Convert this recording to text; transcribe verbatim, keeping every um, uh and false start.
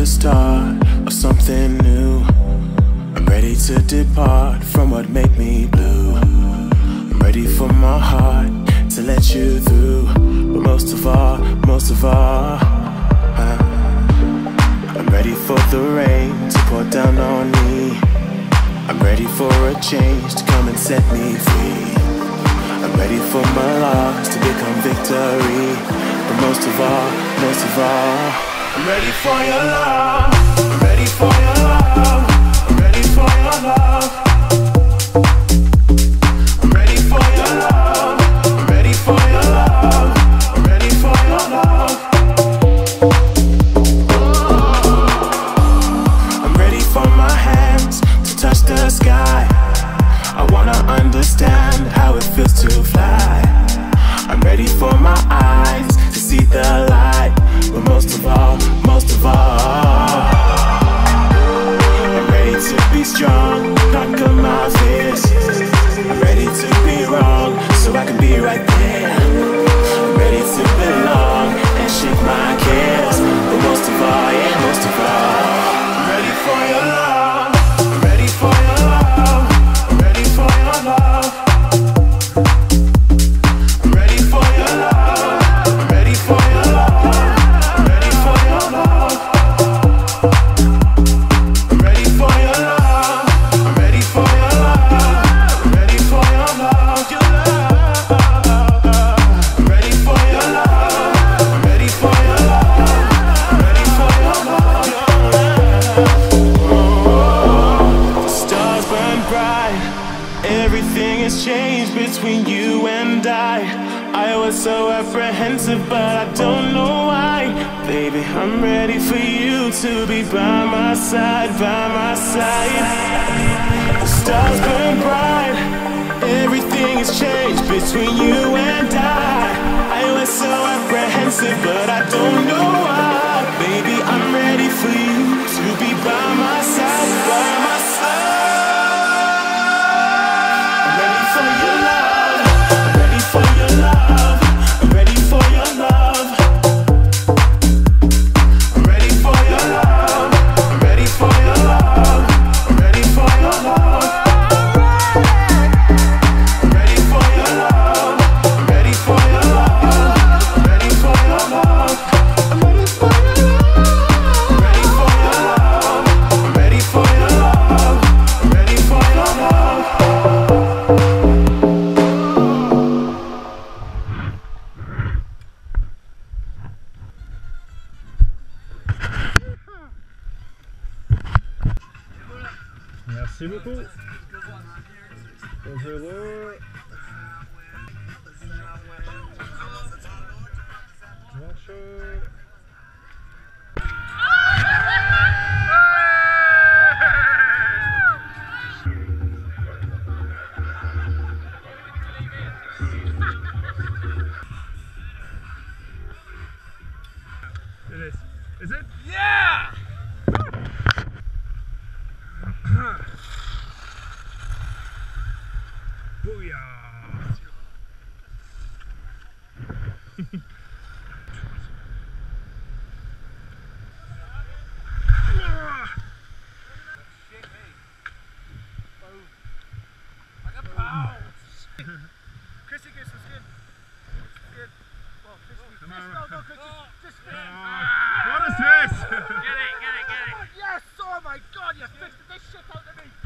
the start of something new. I'm ready to depart from what made me blue. I'm ready for my heart to let you through. But most of all, most of all, uh, I'm ready for the rain to pour down on me. I'm ready for a change to come and set me free. I'm ready for my loss to become victory. But most of all, most of all, I'm ready for your love. I'm ready for your love. I'm ready for your love. I'm ready for your love. I'm ready for your love. I'm ready for your love. I'm ready for my hands to touch the sky. I wanna understand how it feels to fly. I'm ready for my eyes to see the light. But most of all, most of all, I'm ready to be strong, conquer my fears. I'm ready to be wrong, so I can be right there. I'm ready to belong and shake my cares. But most of all, yeah, most of all, I'm ready for your love. I'm ready for your love. I'm ready for your love. I'm ready for your love. I'm ready for your love. I'm ready for your love. I'm ready for your love. I'm ready for your love. I'm ready for your love. I'm ready for your love. I'm ready for your love. I'm ready for your love. The stars burn bright. Everything has changed between you and I. I was so apprehensive, but I don't know why. Baby, I'm ready for you to be by my side, by my side. The stars burn bright. Everything has changed between you and I. I was so apprehensive, but I don't know why. Baby, I'm ready for you to be by my side, by my side. I'm ready for your love. I'm ready for your love. I'm ready for your love. I'm ready for your love. I'm ready for your love. I'm ready for your love. I'm ready for your love. I'm ready for your love. I'm ready for your love. I'm ready for your love. I'm ready for your love. I'm ready for your love. Merci beaucoup. Bonjour. Bonjour. It is. Is it? Yeah! Booyah! Chrissy goose was good. Good. Well, fish week. Come on. Just, no, no, Chrissy. Just spin. Uh, what is this? Get it, get it, get it. Yes! Oh my god, you fished this shit out of me.